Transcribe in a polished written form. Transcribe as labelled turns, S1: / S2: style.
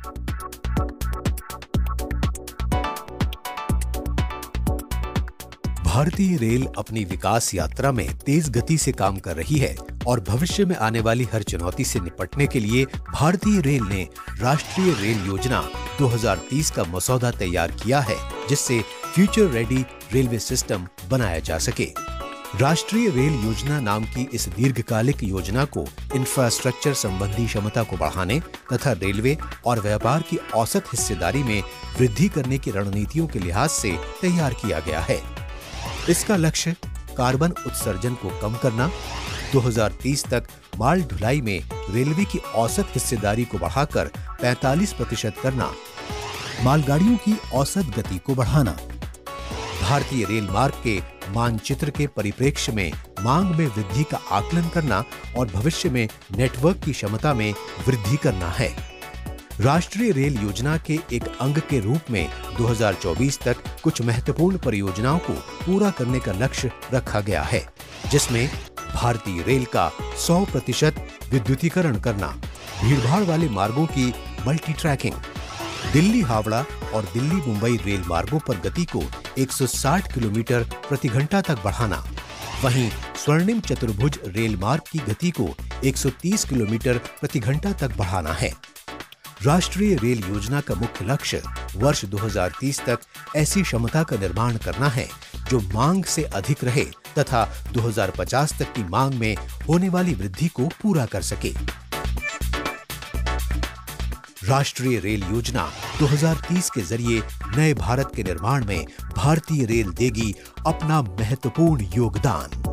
S1: भारतीय रेल अपनी विकास यात्रा में तेज गति से काम कर रही है और भविष्य में आने वाली हर चुनौती से निपटने के लिए भारतीय रेल ने राष्ट्रीय रेल योजना 2030 का मसौदा तैयार किया है, जिससे फ्यूचर रेडी रेलवे सिस्टम बनाया जा सके। राष्ट्रीय रेल योजना नाम की इस दीर्घकालिक योजना को इंफ्रास्ट्रक्चर संबंधी क्षमता को बढ़ाने तथा रेलवे और व्यापार की औसत हिस्सेदारी में वृद्धि करने की रणनीतियों के लिहाज से तैयार किया गया है। इसका लक्ष्य कार्बन उत्सर्जन को कम करना, 2030 तक माल ढुलाई में रेलवे की औसत हिस्सेदारी को बढ़ाकर 45% करना, मालगाड़ियों की औसत गति को बढ़ाना, भारतीय रेल मार्ग के मानचित्र के परिप्रेक्ष्य में मांग में वृद्धि का आकलन करना और भविष्य में नेटवर्क की क्षमता में वृद्धि करना है। राष्ट्रीय रेल योजना के एक अंग के रूप में 2024 तक कुछ महत्वपूर्ण परियोजनाओं को पूरा करने का लक्ष्य रखा गया है, जिसमें भारतीय रेल का 100% विद्युतीकरण करना, भीड़भाड़ वाले मार्गों की मल्टी ट्रैकिंग, दिल्ली हावड़ा और दिल्ली मुंबई रेल मार्गों पर गति को 160 किलोमीटर प्रति घंटा तक बढ़ाना, वहीं स्वर्णिम चतुर्भुज रेल मार्ग की गति को 130 किलोमीटर प्रति घंटा तक बढ़ाना है। राष्ट्रीय रेल योजना का मुख्य लक्ष्य वर्ष 2030 तक ऐसी क्षमता का निर्माण करना है जो मांग से अधिक रहे तथा 2050 तक की मांग में होने वाली वृद्धि को पूरा कर सके। राष्ट्रीय रेल योजना 2030 के जरिए नए भारत के निर्माण में भारतीय रेल देगी अपना महत्वपूर्ण योगदान।